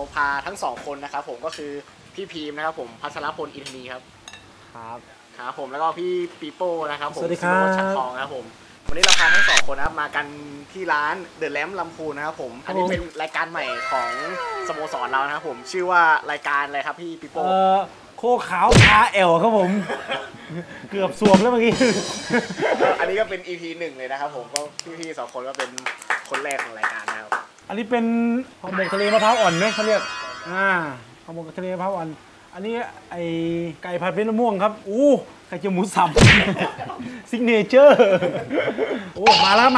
พาทั้ง2คนนะครับผมก็คือพี่พีมนะครับผมพัชรพลอินทนีครับครับผมแล้วก็พี่ปีโป้นะครับผมสวัสดีครับชัดทองนะครับผมวันนี้เราพาทั้ง2คนนะครับมากันที่ร้านเดอะแลมป์ลำพูนนะครับผมอันนี้เป็นรายการใหม่ของสโมสรเรานะครับผมชื่อว่ารายการอะไรครับพี่ปีโป้โคขาวพาแอลครับผม เกือบสวมแล้วเมื่อกี้อันนี้ก็เป็น EP 1เลยนะครับผมก็พี่ๆ2คนก็เป็นคนแรกของรายการนะครับอันนี้เป็นห่อหมกทะเลมะพร้าวอ่อนไหมเขาเรียกห่อหมกทะเลมะพร้าวอ่อนอันนี้ไอไก่ผัดเป็นมะม่วงครับไข่เจียวหมูสับ ซิกเนเจอร์มาแล้ว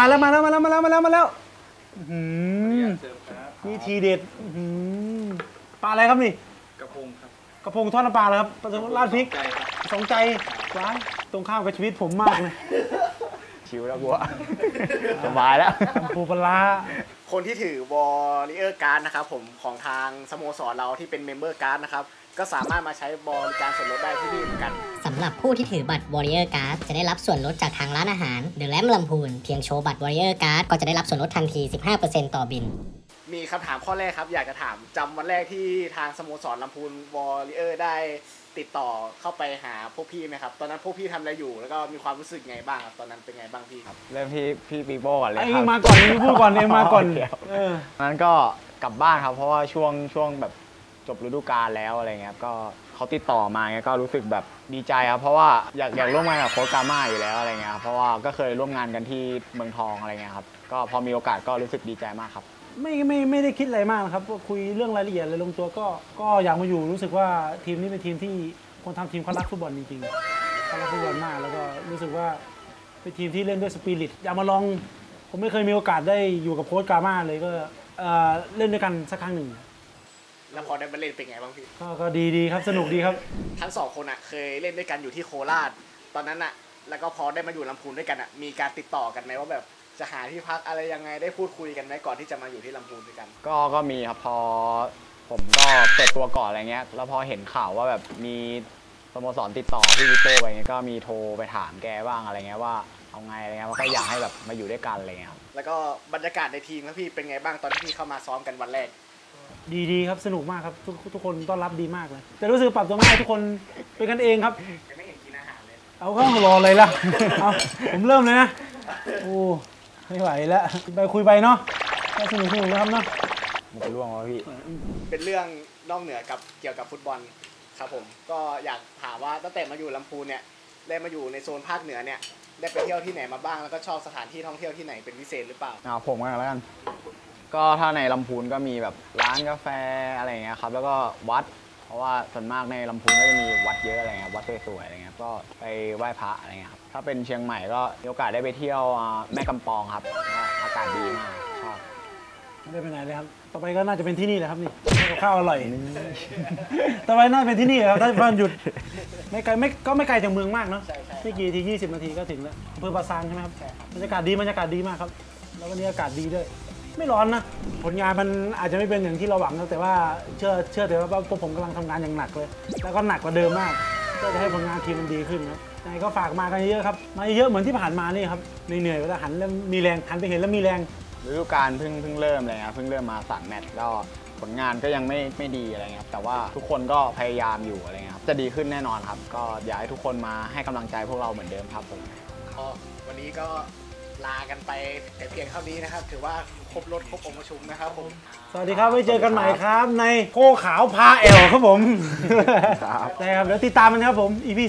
นี่ทีเด็ดปลาอะไรครับนี่กระพงครับกระพงทอดน้ำปลาแล้วครับราดพริกสองใจว้ายตรงข้ามกับชีวิตผมมากเลยชิวแล้วบัวสบายแล้วปูปลาคนที่ถือวอลเลอร์การ์ดนะครับผมของทางสโมสรเราที่เป็นเมมเบอร์การ์ดนะครับก็สามารถมาใช้บริการส่วนลดได้ที่นี่เหมือนกันสำหรับผู้ที่ถือบัตร Warrior Card จะได้รับส่วนลดจากทางร้านอาหาร The Lamp ลำพูนเพียงโชว์บัตร Warrior Card ก็จะได้รับส่วนลดทันที 15% ต่อบินมีคำถามข้อแรกครับอยากจะถามจำวันแรกที่ทางสโมสรลำพูนวอลเลอร์ได้ติดต่อเข้าไปหาพวกพี่ไหมครับตอนนั้นพวกพี่ทำอะไรอยู่แล้วก็มีความรู้สึกไงบ้างครับตอนนั้นเป็นไงบ้างพี่ครับเริ่มพี่ปีโป้ก่อนเลยครับมาก่อนนี่พูดก่อนเองมาก่อนนั้นก็กลับบ้านครับเพราะว่าช่วงแบบจบฤดูกาลแล้วอะไรเงี้ยก็เขาติดต่อมาเงี้ยก็รู้สึกแบบดีใจครับเพราะว่าอยากร่วมงานกับโค้ชกาม่าอยู่แล้วอะไรเงี้ยเพราะว่าก็เคยร่วมงานกันที่เมืองทองอะไรเงี้ยครับก็พอมีโอกาสก็รู้สึกดีใจมากครับไม่ได้คิดอะไรมากนะครับคุยเรื่องรายละเอียดอะไรลงตัวก็อยากมาอยู่รู้สึกว่าทีมนี้เป็นทีมที่คนทำทีมเขารักฟุตบอลจริงๆเขารักฟุตบอลมากแล้วก็รู้สึกว่าเป็นทีมที่เล่นด้วยสปิริตอยากมาลองผมไม่เคยมีโอกาสได้อยู่กับโค้ชกาม่าเลยก็เล่นด้วยกันสักครั้งหนึ่งแล้วพอได้มาเล่นเป็นไงบ้างพี่ก็ดีครับสนุกดีครับทั้ง2คนเคยเล่นด้วยกันอยู่ที่โคราชตอนนั้นแล้วก็พอได้มาอยู่ลำพูนด้วยกันมีการติดต่อกันไหมว่าแบบจะหาที่พักอะไรยังไงได้พูดคุยกันไหมก่อนที่จะมาอยู่ที่ลำพูนด้วยกันก็มีครับพอผมก็เปิดตัวก่อนอะไรเงี้ยแล้วพอเห็นข่าวว่าแบบมีสโมสรติดต่อพี่วิโต้ไปเงี้ยก็มีโทรไปถามแกบ้างอะไรเงี้ยว่าเอาไงอะไรเงี้ยว่าก็อยากให้แบบมาอยู่ด้วยกันอะไรเงี้ยแล้วก็บรรยากาศในทีมครับพี่เป็นไงบ้างตอนที่พี่เข้ามาซ้อมกันวันแรกดีครับสนุกมากครับทุกคนต้อนรับดีมากเลยแต่รู้สึกปรับตัวง่ายทุกคนเป็นกันเองครับไม่เห็นกินอาหารเลยเอาเข้ารอเลยล่ะเอาผมเริ่มเลยนะไม่ไหวแล้วไปคุยไปเนาะสนุกนะครับเนาะมันจะร่วงวะพี่เป็นเรื่องนอกเหนือกับเกี่ยวกับฟุตบอลครับผมก็อยากถามว่าตั้งแต่มาอยู่ลำพูนเนี่ยได้มาอยู่ในโซนภาคเหนือเนี่ยได้ไปเที่ยวที่ไหนมาบ้างแล้วก็ชอบสถานที่ท่องเที่ยวที่ไหนเป็นพิเศษหรือเปล่าผมกันแล้วกันก็ถ้าในลำพูนก็มีแบบร้านกาแฟอะไรเงี้ยครับแล้วก็วัดเพราะว่าส่วนมากในลำพูนก็จะมีวัดเยอะอะไรเงี้ยวัดสวยๆอะไรเงี้ยก็ไปไหว้พระอะไรเงี้ยครับถ้าเป็นเชียงใหม่ก็มีโอกาสได้ไปเที่ยวแม่กำปองครับอากาศดีมากชอบไม่ได้ไปไหนเลยครับต่อไปก็น่าจะเป็นที่นี่แหละครับนี่ข้าวอร่อยต่อไปน่าเป็นที่นี่ครับถ้าวันหยุดไม่ไกลก็ไม่ไกลจากเมืองมากเนาะไม่กี่ที20 นาทีก็ถึงแล้วอำเภอปราซางใช่ไหมครับบรรยากาศดีมากครับแล้ววันนี้อากาศดีด้วยไม่ร้อนนะผลงานมันอาจจะไม่เป็นอย่างที่เราหวังแต่ว่าเชื่อเถอะว่าพวกผมกำลังทำงานอย่างหนักเลยแล้วก็หนักกว่าเดิมมากก็จะให้ผลงานทีมมันดีขึ้นนะยังไงก็ฝากมากันเยอะครับมาเยอะเหมือนที่ผ่านมานี่ครับเหนื่อยเวลาหันแล้วมีแรงหันไปเห็นแล้วมีแรงฤดูกาลเพิ่งเริ่มเลยครับเพิ่งเริ่มมา3 แมตช์ก็ผลงานก็ยังไม่ดีอะไรเงี้ยแต่ว่าทุกคนก็พยายามอยู่อะไรเงี้ยครับจะดีขึ้นแน่นอนครับก็อยากให้ทุกคนมาให้กำลังใจพวกเราเหมือนเดิมครับผมวันนี้ก็ลากันไปแต่เพียงเท่านี้นะครับถือว่าครบรถครบองค์ประชุมนะครับผมสวัสดีครับไว้เจอกันใหม่ครับในโคขาวพาแอลครับผมได้ครับเดี๋ยวติดตามมันครับผม EP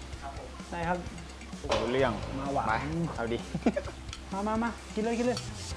2ได้ครับเรื่องมาหวานเอาดิมากินเลย